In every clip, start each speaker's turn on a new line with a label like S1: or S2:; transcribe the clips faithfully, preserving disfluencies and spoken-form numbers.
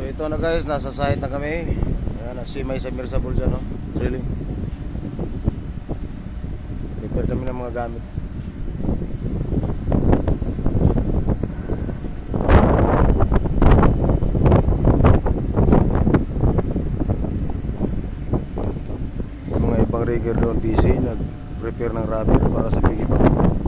S1: ito na guys, nasa site na kami. Ayan, si may submersible dyan, no? Drilling. Prepare kami ng mga gamit. Yung mga ibang rigger doon busy, nag-prepare ng rubber para sa piggyback.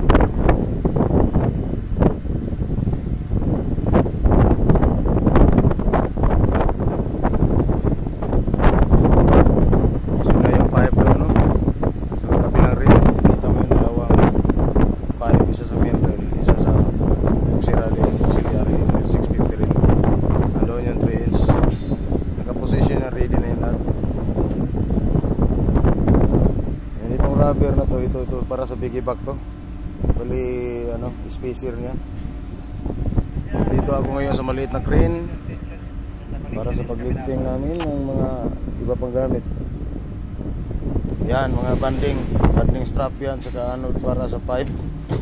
S1: Rubber na to, ito ito para sa piggyback to. Bali ano, spacer niya. Dito ako ngayon sa maliit na crane para sa paglifting namin ng mga iba pang gamit. Yan, mga banding, banding strap yan, saka ano para sa pipe.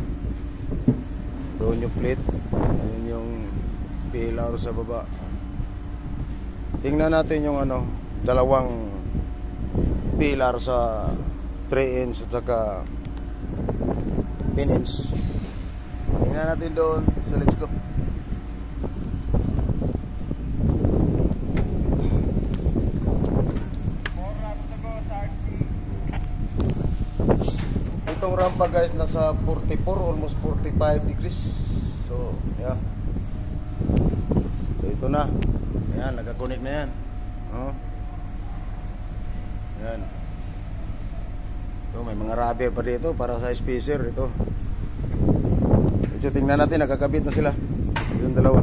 S1: Doon yung plate, ayun yung pillar sa baba. Tingnan natin yung ano, dalawang pillar sa three inch at saka ten inch. Tingnan natin doon. So let's go. Itong rampa guys nasa forty-four, almost forty-five degrees. So yeah. So, ito na. Ayan, nagka-connect na yan. Oh. Ayan. Ito, may mga rubber pa dito para sa spacer ito. Ito, tingnan natin, nakakabit na sila. Yung dalawa.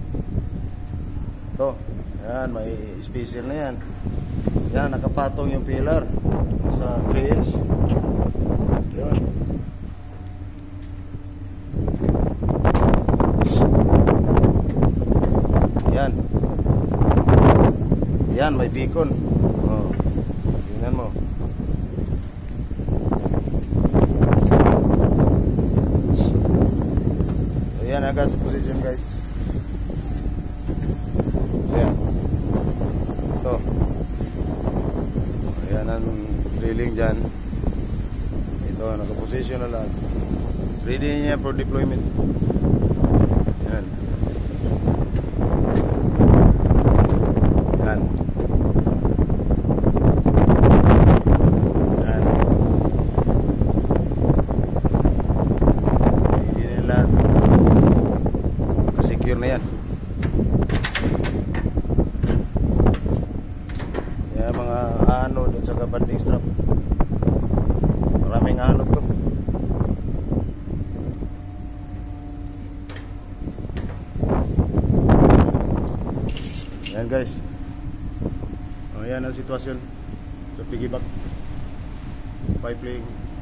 S1: Ito, yan, may spacer na yan. Yan, nakapatong yung pillar sa three inch. Yan. Yan. Yan, may beacon. Oh, tingnan mo. Ayan, agad sa position guys. Ayan. Ito. Ayan ang drilling dyan. Ito, nakaposition na lang. Ready niya for deployment. Ayan. Ayan. Ayan. Ready na lahat. Secure na yan. Yan mga anod at saka banding strap. Maraming anod to. Yan guys. O, yan ang sitwasyon sa piggyback pipeline.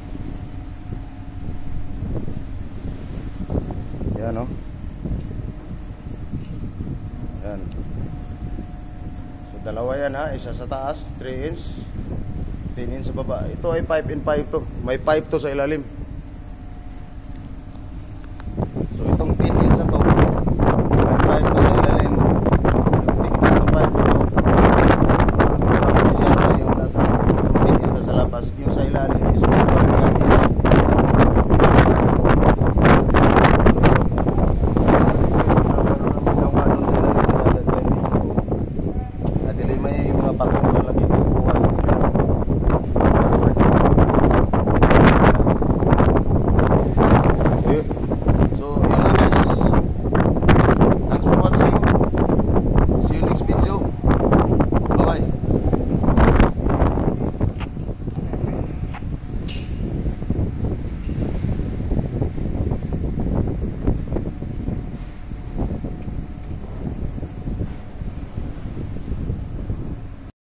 S1: Yan o. Yan. So dalawa yan ha, isa sa taas three inch, ten inch sa baba. Ito ay pipe in pipe to. May pipe to sa ilalim.